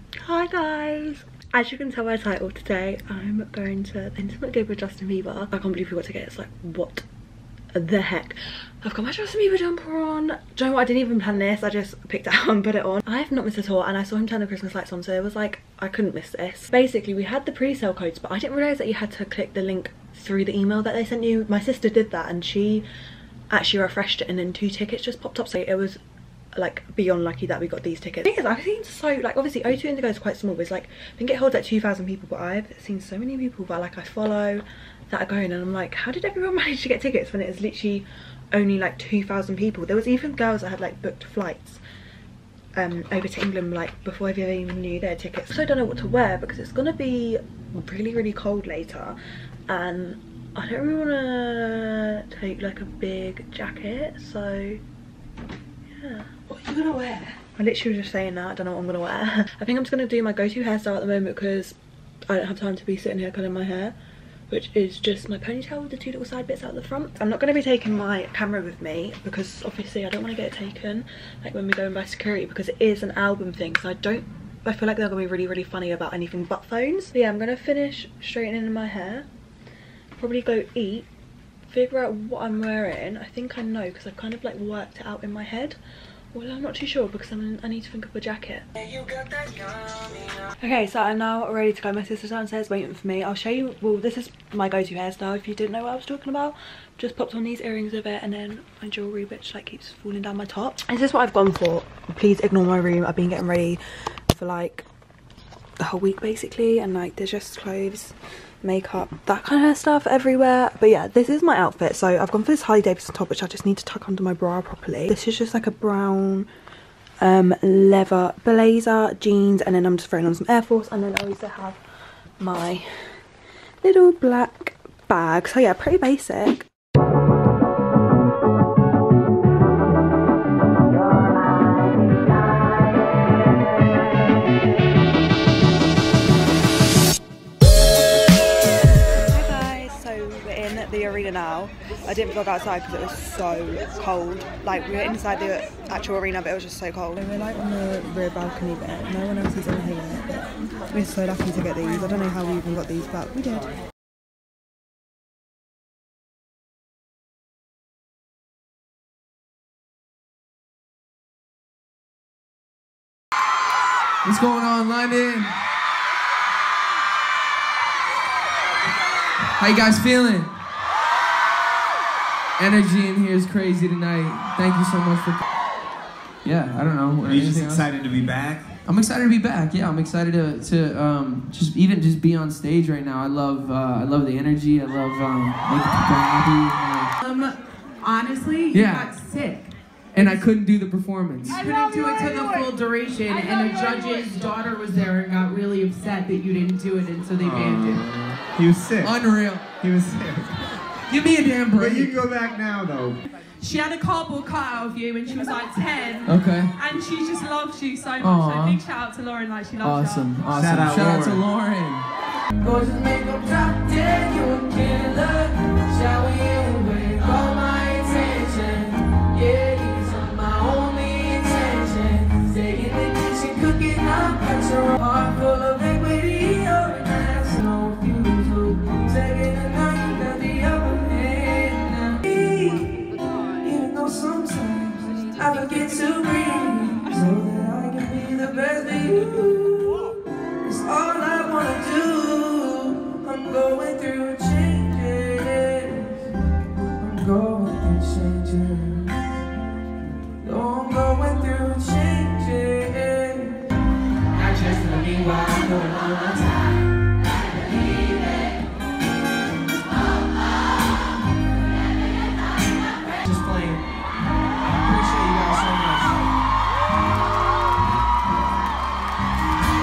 Hi guys! As you can tell by the title, today I'm going to the intimate gig with Justin Bieber. I can't believe we got to get it. It's like, what the heck? I've got my Justin Bieber jumper on. Do you know what? I didn't even plan this. I just picked it out and put it on. I have not missed at all, and I saw him turn the Christmas lights on, so it was like, I couldn't miss this. Basically, we had the pre-sale codes, but I didn't realise that you had to click the link through the email that they sent you. My sister did that, and she actually refreshed it, and then 2 tickets just popped up. So it was like beyond lucky that we got these tickets. The thing is, I've seen so, like, obviously O2 Indigo is quite small, but it's like, I think it holds like 2,000 people, but I've seen so many people that like I follow that are going, and I'm like, how did everyone manage to get tickets when it is literally only like 2,000 people? There was even girls that had like booked flights over to England like before I even knew their tickets. So I don't know what to wear because it's gonna be really cold later, and I don't really want to take like a big jacket, so yeah. What are you gonna wear? I literally was just saying that. I don't know what I'm gonna wear. I think I'm just gonna do my go-to hairstyle at the moment because I don't have time to be sitting here coloring my hair, which is just my ponytail with the 2 little side bits out the front. I'm not going to be taking my camera with me because obviously I don't want to get it taken like when we go in by security, because it is an album thing, so I feel like they're going to be really funny about anything but phones. But yeah, I'm going to finish straightening my hair, probably go eat, figure out what I'm wearing. I think I know because I've kind of like worked it out in my head. Well, I'm not too sure because I need to think of a jacket. Okay, so I'm now ready to go. My sister's downstairs waiting for me. I'll show you, well, this is my go-to hairstyle if you didn't know what I was talking about. Just popped on these earrings with it, and then my jewellery, which like keeps falling down my top. And this is what I've gone for. Please ignore my room. I've been getting ready for like the whole week basically, and like there's just clothes, makeup, that kind of stuff everywhere. But yeah, this is my outfit. So I've gone for this Harley Davidson top, which I just need to tuck under my bra properly. This is just like a brown leather blazer, jeans, and then I'm just throwing on some Air Force, and then I also have my little black bag. So yeah, pretty basic. Now I didn't vlog outside because it was so cold. Like, we were inside the actual arena, but it was just so cold. We're like on the rear balcony bit. No one else is in here, but we're so lucky to get these. I don't know how we even got these, but we did. What's going on, London? How you guys feeling? Energy in here is crazy tonight. Thank you so much for... Yeah, I don't know. Are you just excited to be back? I'm excited to be back. Yeah, I'm excited to just be on stage right now. I love the energy. I love making people happy. Honestly, you got sick. And I couldn't do the performance. You couldn't do it to the full duration, and the judge's daughter was there and got really upset that you didn't do it, and so they banned it. He was sick. Unreal. He was sick. Give me a damn break. But you can go back now, though. She had a cardboard cutout of you when she was like 10. Okay. And she just loves you so much. Aww. So big shout out to Lauren, like she loves you. Awesome. Shout out to Lauren. Gorgeous makeup drop dead, you a killer. Shower you with all my attention. Yeah, these are my only intention. Stay in the kitchen cooking up, got your heart full of equity. Your ass no refusal. Second and night, got the upper hand. Even though sometimes I forget to breathe, so that I can be the best of you. It's all I wanna do. I'm going through changes. I'm going through changes. Oh, I'm going through changes. Not just for me while I'm going on my time. I believe it. Just playing. I appreciate you guys so much.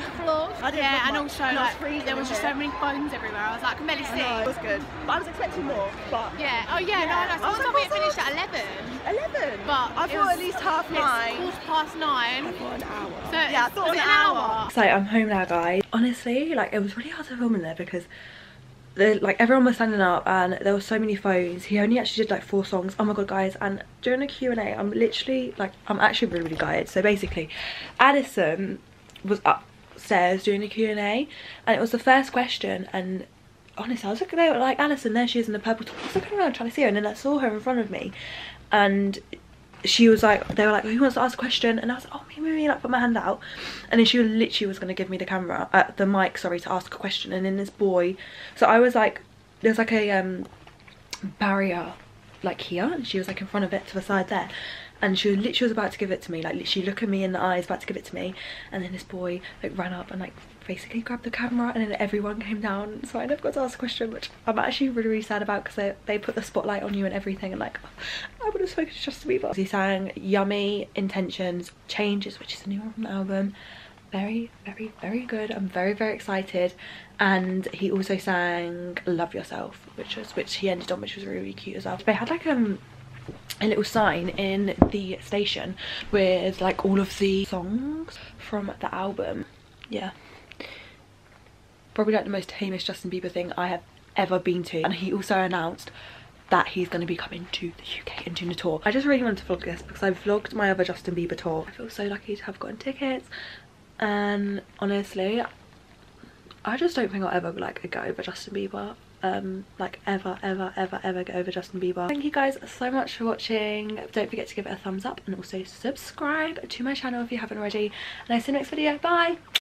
floor. Yeah, and much. also And like freezing there was just so many phones everywhere. I was like, I can barely see. It was good, but I was expecting more. But Yeah. Oh yeah. No. I So was what time like, we finished at 11? 11. But I it thought was- at least half It's 9. 9:15. For an hour. So Yeah, I thought was it it was an hour. So I'm home now, guys. Honestly, like, it was really hard to film in there because like everyone was standing up and there were so many phones. He only actually did like 4 songs. Oh my god, guys. And during the Q&A, I'm literally like, I'm actually really gutted. So basically, Addison was upstairs doing the Q&A and it was the first question, and honestly, I was looking at like, Addison, there she is in the purple top. I was looking around trying to see her, and then I saw her in front of me and she was like, they were like, who wants to ask a question? And I was like, oh, me, like put my hand out. And then she literally was going to give me the mic, sorry, to ask a question. And then this boy, so I was like, there's like a barrier like here, and she was like in front of it to the side there. And she literally was about to give it to me, like literally look at me in the eyes, about to give it to me. And then this boy like ran up and like basically grabbed the camera, and then everyone came down. So I never got to ask a question, which I'm actually really sad about, because they put the spotlight on you and everything, and like I would have spoken to Justin Bieber. He sang Yummy, Intentions, Changes, which is a new one from the album. Very good. I'm very excited. And he also sang Love Yourself, which he ended on, which was really cute as well. They had like a little sign in the station with like all of the songs from the album. Yeah, probably like the most famous Justin Bieber thing I have ever been to. And he also announced that he's going to be coming to the UK and doing a tour. I just really wanted to vlog this because I vlogged my other Justin Bieber tour. I feel so lucky to have gotten tickets, and honestly I just don't think I'll ever like go over Justin Bieber. Like ever go over Justin Bieber. Thank you guys so much for watching. Don't forget to give it a thumbs up and also subscribe to my channel if you haven't already, and I'll see you in the next video. Bye.